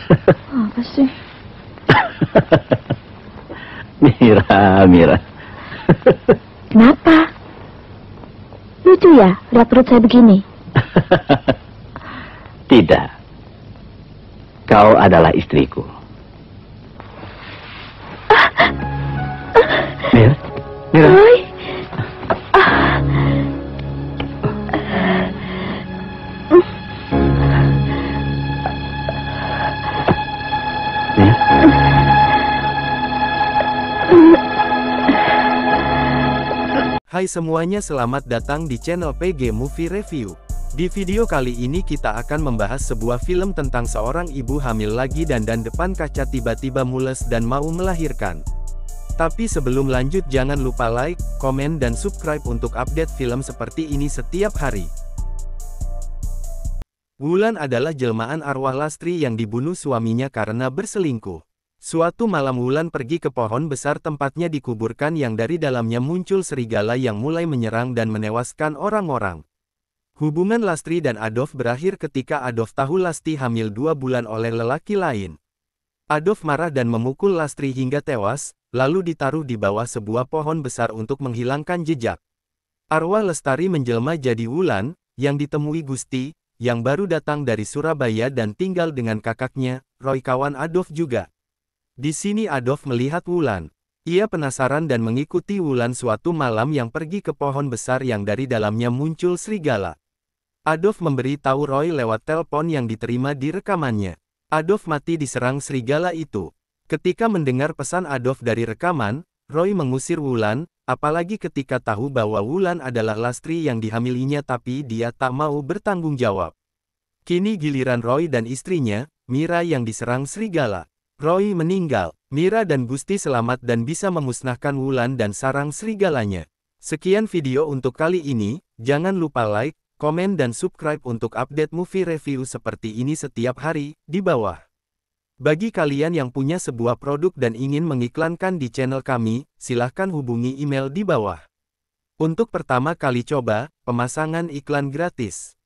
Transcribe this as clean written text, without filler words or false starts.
Apa sih? Mira. Kenapa? Lucu ya lihat perut saya begini? Tidak. Kau adalah istriku. Mira. Roy. Hai semuanya, selamat datang di channel PG Movie Review. Di video kali ini kita akan membahas sebuah film tentang seorang ibu hamil lagi dan depan kaca tiba-tiba mules dan mau melahirkan. Tapi sebelum lanjut jangan lupa like, komen dan subscribe untuk update film seperti ini setiap hari. Wulan adalah jelmaan arwah Lastri yang dibunuh suaminya karena berselingkuh. Suatu malam Wulan pergi ke pohon besar tempatnya dikuburkan yang dari dalamnya muncul serigala yang mulai menyerang dan menewaskan orang-orang. Hubungan Lastri dan Adolf berakhir ketika Adolf tahu Lasti hamil 2 bulan oleh lelaki lain. Adolf marah dan memukul Lastri hingga tewas, lalu ditaruh di bawah sebuah pohon besar untuk menghilangkan jejak. Arwah Lestari menjelma jadi Wulan, yang ditemui Gusti, yang baru datang dari Surabaya dan tinggal dengan kakaknya, Roy kawan Adolf juga. Di sini Adolf melihat Wulan. Ia penasaran dan mengikuti Wulan suatu malam yang pergi ke pohon besar yang dari dalamnya muncul serigala. Adolf memberi tahu Roy lewat telepon yang diterima di rekamannya. Adolf mati diserang serigala itu. Ketika mendengar pesan Adolf dari rekaman, Roy mengusir Wulan, apalagi ketika tahu bahwa Wulan adalah Lastri yang dihamilinya tapi dia tak mau bertanggung jawab. Kini giliran Roy dan istrinya, Mira yang diserang serigala. Roy meninggal, Mira dan Gusti selamat dan bisa memusnahkan Wulan dan sarang serigalanya. Sekian video untuk kali ini, jangan lupa like, komen dan subscribe untuk update movie review seperti ini setiap hari, di bawah. Bagi kalian yang punya sebuah produk dan ingin mengiklankan di channel kami, silahkan hubungi email di bawah. Untuk pertama kali coba, pemasangan iklan gratis.